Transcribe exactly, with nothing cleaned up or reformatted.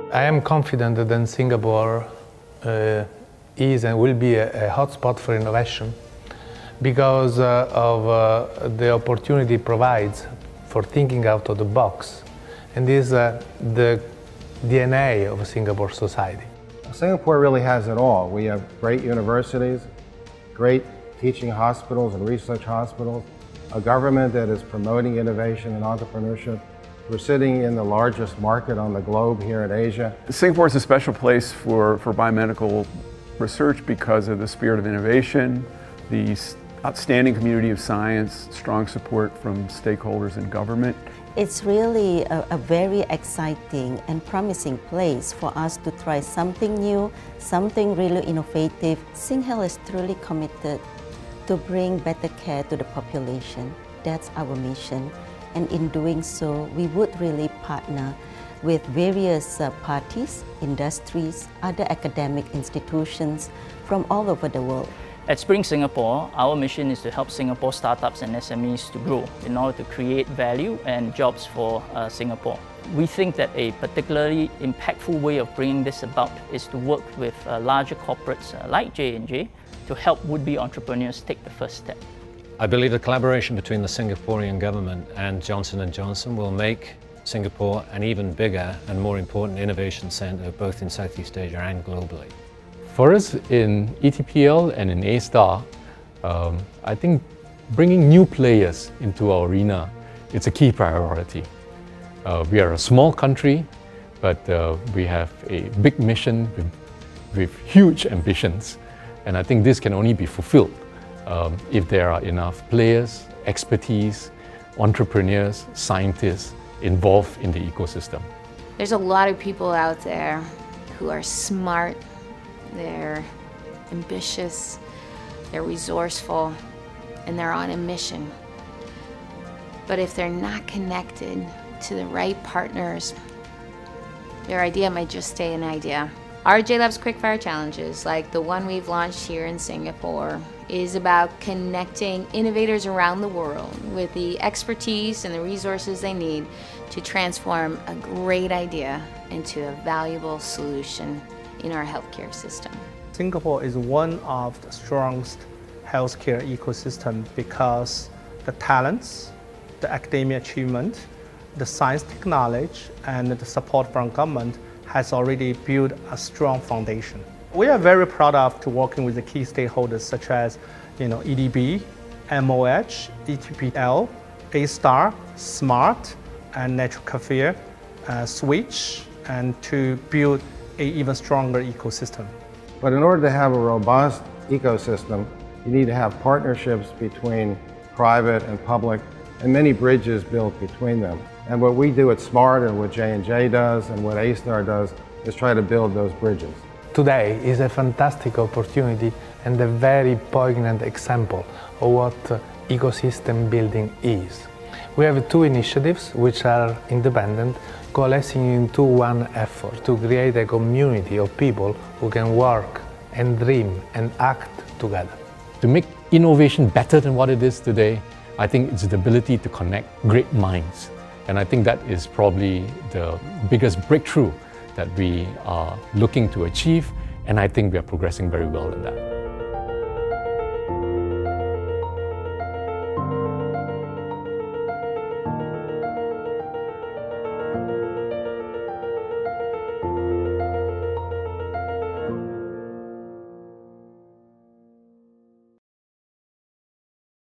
I am confident that Singapore uh, is and will be a, a hotspot for innovation because uh, of uh, the opportunity it provides for thinking out of the box. And this is uh, the D N A of Singapore society. Singapore really has it all. We have great universities, great teaching hospitals and research hospitals, a government that is promoting innovation and entrepreneurship. We're sitting in the largest market on the globe here in Asia. Singapore is a special place for, for biomedical research because of the spirit of innovation, the outstanding community of science, strong support from stakeholders and government. It's really a, a very exciting and promising place for us to try something new, something really innovative. SingHealth is truly committed to bring better care to the population. That's our mission. And in doing so, we would really partner with various uh, parties, industries, other academic institutions from all over the world. At Spring Singapore, our mission is to help Singapore startups and S M Es to grow in order to create value and jobs for uh, Singapore. We think that a particularly impactful way of bringing this about is to work with uh, larger corporates uh, like J and J to help would-be entrepreneurs take the first step. I believe the collaboration between the Singaporean government and Johnson and Johnson will make Singapore an even bigger and more important innovation centre both in Southeast Asia and globally. For us in E T P L and in A-Star, um, I think bringing new players into our arena, it's a key priority. Uh, we are a small country, but uh, we have a big mission with, with huge ambitions. And I think this can only be fulfilled um, if there are enough players, expertise, entrepreneurs, scientists involved in the ecosystem. There's a lot of people out there who are smart, they're ambitious, they're resourceful, and they're on a mission. But if they're not connected to the right partners, their idea might just stay an idea. Our J Labs Quickfire Challenges, like the one we've launched here in Singapore, is about connecting innovators around the world with the expertise and the resources they need to transform a great idea into a valuable solution in our healthcare system. Singapore is one of the strongest healthcare ecosystem because the talents, the academic achievement, the science technology, and the support from government has already built a strong foundation. We are very proud of to working with the key stakeholders such as you know, E D B, M O H, E T P L, A-Star, SMART, and Natural Cafe, uh, Switch, and to build an even stronger ecosystem. But in order to have a robust ecosystem, you need to have partnerships between private and public, and many bridges built between them. And what we do at SMART and what J and J does and what A-Star does is try to build those bridges. Today is a fantastic opportunity and a very poignant example of what uh, ecosystem building is. We have two initiatives which are independent, coalescing into one effort to create a community of people who can work and dream and act together. To make innovation better than what it is today, I think it's the ability to connect great minds. And I think that is probably the biggest breakthrough that we are looking to achieve, and I think we are progressing very well in that.